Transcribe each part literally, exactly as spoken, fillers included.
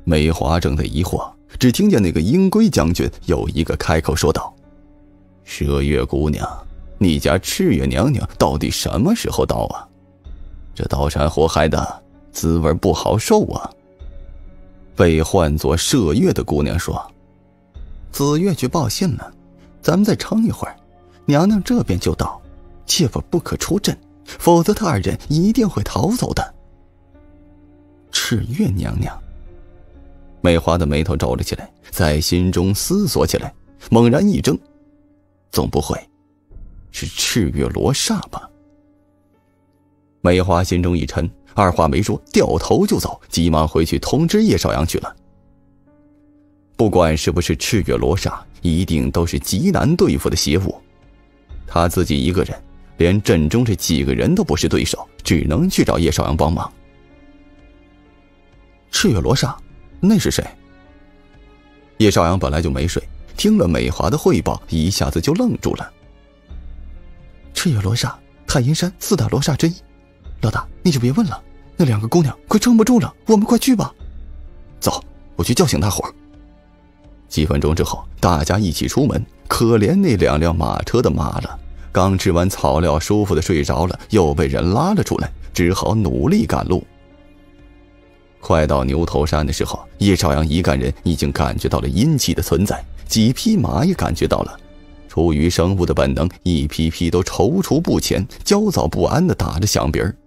梅华正在疑惑，只听见那个鹰龟将军有一个开口说道：麝月姑娘，你家赤月娘娘到底什么时候到啊？这刀山火海的，滋味不好受啊。被唤作麝月的姑娘说：紫月去报信了，咱们再撑一会儿，娘娘这边就到，切勿不可出阵，否则他二人一定会逃走的。赤月娘娘，美华的眉头皱了起来，在心中思索起来，猛然一怔，总不会是赤月罗刹吧？美华心中一沉，二话没说，掉头就走，急忙回去通知叶少阳去了。不管是不是赤月罗刹，一定都是极难对付的邪物。他自己一个人，连阵中这几个人都不是对手，只能去找叶少阳帮忙。赤月罗刹，那是谁？叶少阳本来就没睡，听了美华的汇报，一下子就愣住了。赤月罗刹，太阴山四大罗刹之一。老大，你就别问了，那两个姑娘快撑不住了，我们快去吧。走，我去叫醒大伙儿。几分钟之后，大家一起出门。可怜那两辆马车的马了，刚吃完草料，舒服的睡着了，又被人拉了出来，只好努力赶路。快到牛头山的时候，叶少阳一干人已经感觉到了阴气的存在，几匹马也感觉到了。出于生物的本能，一批批都踌躇不前，焦躁不安地打着响鼻儿。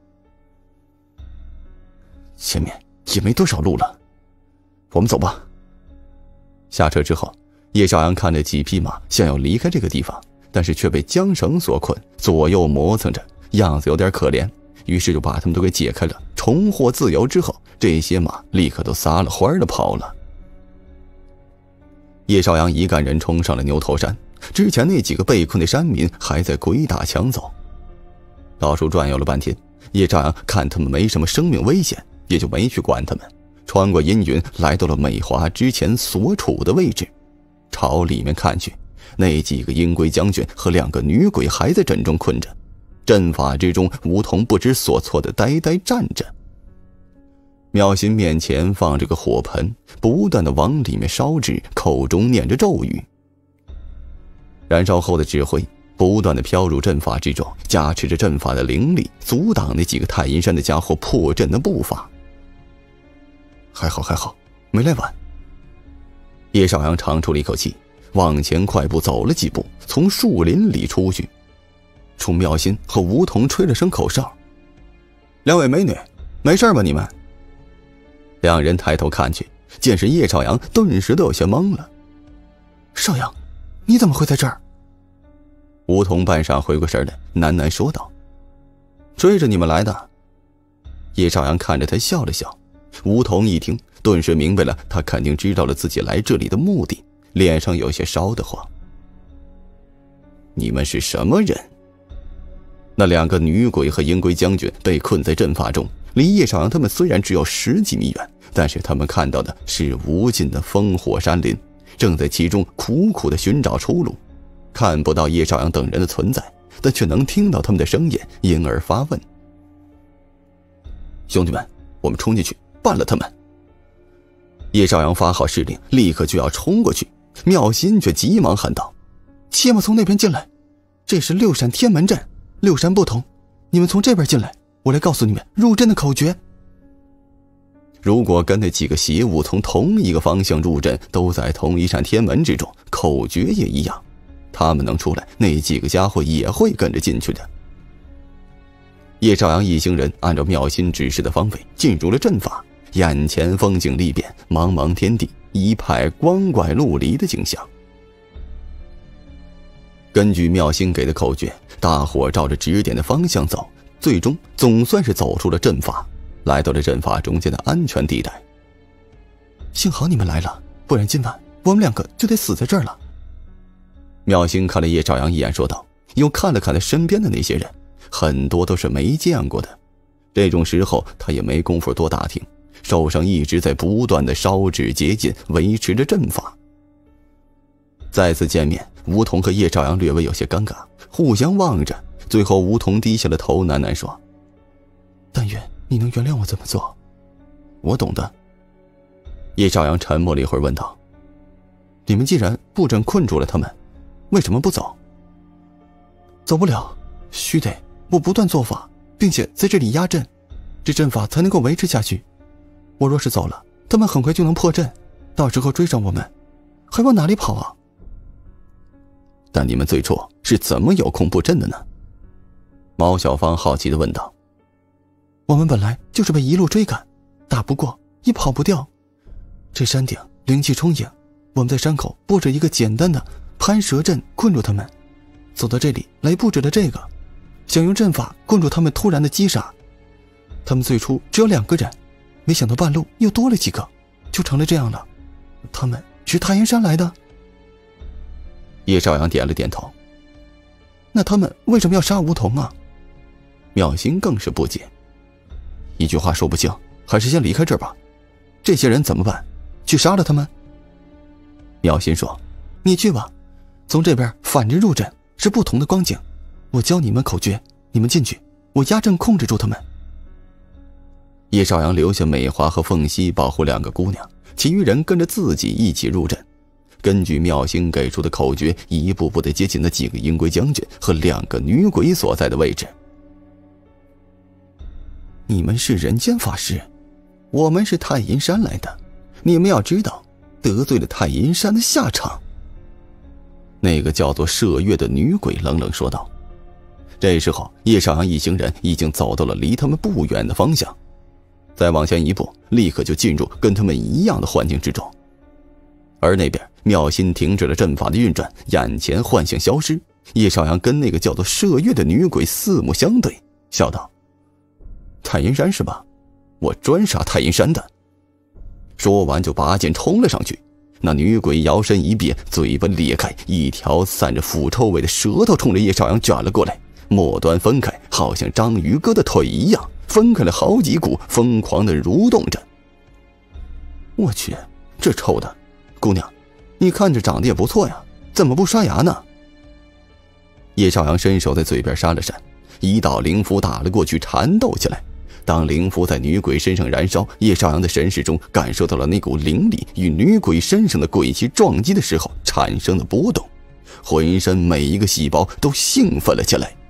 前面也没多少路了，我们走吧。下车之后，叶少阳看着几匹马想要离开这个地方，但是却被缰绳所困，左右磨蹭着，样子有点可怜，于是就把他们都给解开了。重获自由之后，这些马立刻都撒了欢儿的跑了。叶少阳一干人冲上了牛头山，之前那几个被困的山民还在鬼打墙走。到处转悠了半天，叶少阳看他们没什么生命危险，也就没去管他们，穿过阴云来到了美华之前所处的位置。朝里面看去，那几个鹰龟将军和两个女鬼还在阵中困着，阵法之中梧桐不知所措的呆呆站着。妙心面前放着个火盆，不断的往里面烧纸，口中念着咒语。燃烧后的纸灰不断的飘入阵法之中，加持着阵法的灵力，阻挡那几个太阴山的家伙破阵的步伐。还好还好，没来晚。叶少阳长出了一口气，往前快步走了几步，从树林里出去，冲妙心和梧桐吹了声口哨：两位美女，没事吧你们？两人抬头看去，见是叶少阳，顿时都有些懵了。少阳，你怎么会在这儿？梧桐半晌回过神来，喃喃说道：追着你们来的。叶少阳看着他笑了笑。梧桐一听，顿时明白了，他肯定知道了自己来这里的目的，脸上有些烧得慌。你们是什么人？那两个女鬼和鹰龟将军被困在阵法中，离叶少阳他们虽然只有十几米远，但是他们看到的是无尽的烽火山林，正在其中苦苦地寻找出路。看不到叶少阳等人的存在，但却能听到他们的声音，因而发问：兄弟们，我们冲进去办了他们。叶少阳发号施令，立刻就要冲过去。妙心却急忙喊道：切莫从那边进来，这是六闪天门阵，六闪不同，你们从这边进来，我来告诉你们入阵的口诀。如果跟那几个邪物从同一个方向入阵，都在同一扇天门之中，口诀也一样，他们能出来，那几个家伙也会跟着进去的。叶少阳一行人按照妙心指示的方位进入了阵法，眼前风景历变，茫茫天地，一派光怪陆离的景象。根据妙心给的口诀，大伙照着指点的方向走，最终总算是走出了阵法，来到了阵法中间的安全地带。幸好你们来了，不然今晚我们两个就得死在这儿了。妙心看了叶少阳一眼说道，又看了看他身边的那些人，很多都是没见过的。这种时候他也没工夫多打听，手上一直在不断的烧纸结界，维持着阵法。再次见面，梧桐和叶少阳略微有些尴尬，互相望着，最后梧桐低下了头，喃喃说：但愿你能原谅我这么做，我懂得。 叶少阳沉默了一会儿，问道：“你们既然布阵困住了他们，为什么不走？”“走不了，须得我不断做法，并且在这里压阵，这阵法才能够维持下去。我若是走了，他们很快就能破阵，到时候追上我们，还往哪里跑啊？”“但你们最初是怎么有空布阵的呢？”毛小芳好奇地问道。“我们本来就是被一路追赶，打不过也跑不掉。这山顶灵气充盈，我们在山口布置一个简单的攀蛇阵困住他们，走到这里来布置的这个，想用阵法困住他们突然的击杀。他们最初只有两个人，没想到半路又多了几个，就成了这样了。他们是太阴山来的？”叶少阳点了点头。“那他们为什么要杀梧桐啊？”妙心更是不解。“一句话说不清，还是先离开这儿吧。这些人怎么办？去杀了他们？”妙心说：“你去吧，从这边反着入阵是不同的光景。我教你们口诀，你们进去，我压阵控制住他们。”叶少阳留下美华和凤溪保护两个姑娘，其余人跟着自己一起入阵，根据妙心给出的口诀，一步步地接近那几个阴鬼将军和两个女鬼所在的位置。“你们是人间法师，我们是太阴山来的，你们要知道得罪了太阴山的下场。”那个叫做麝月的女鬼冷冷说道。这时候叶少阳一行人已经走到了离他们不远的方向，再往前一步，立刻就进入跟他们一样的环境之中。而那边妙心停止了阵法的运转，眼前幻象消失。叶少阳跟那个叫做麝月的女鬼四目相对，笑道：“太阴山是吧？我专杀太阴山的。”说完就拔剑冲了上去。那女鬼摇身一变，嘴巴裂开，一条散着腐臭味的舌头冲着叶少阳卷了过来，末端分开，好像章鱼哥的腿一样，分开了好几股，疯狂地蠕动着。“我去，这臭的！姑娘，你看着长得也不错呀，怎么不刷牙呢？”叶少阳伸手在嘴边扇了扇，一道灵符打了过去，缠斗起来。当灵符在女鬼身上燃烧，叶少阳的神识中感受到了那股灵力与女鬼身上的鬼气撞击的时候产生的波动，浑身每一个细胞都兴奋了起来。